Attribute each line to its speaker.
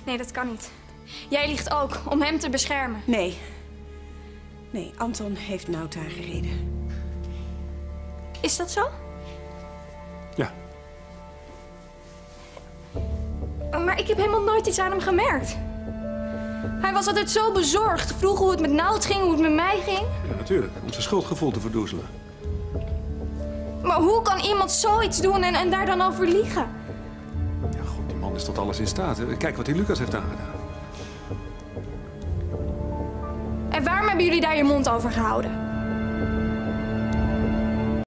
Speaker 1: Nee, dat kan niet. Jij liegt ook, om hem te beschermen.
Speaker 2: Nee. Nee, Anton heeft Nauta gereden.
Speaker 1: Is dat zo?
Speaker 3: Ja.
Speaker 1: Maar ik heb helemaal nooit iets aan hem gemerkt. Hij was altijd zo bezorgd. Vroeg hoe het met Nout ging, hoe het met mij ging.
Speaker 3: Ja, natuurlijk. Om zijn schuldgevoel te verdoezelen.
Speaker 1: Maar hoe kan iemand zoiets doen en daar dan over liegen?
Speaker 3: Ja, god, die man is tot alles in staat. Kijk wat die Lucas heeft aangedaan.
Speaker 1: En waarom hebben jullie daar je mond over gehouden?